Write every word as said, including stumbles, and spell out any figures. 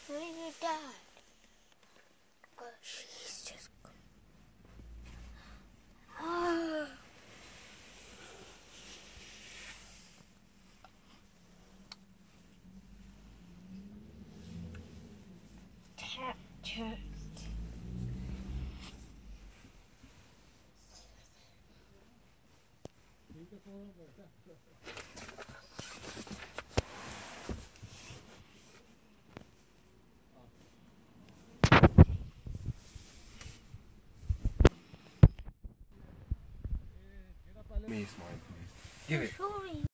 Where's your dad? But she's just. Oh. Tap chest. Me smile, please. Give it. Sorry.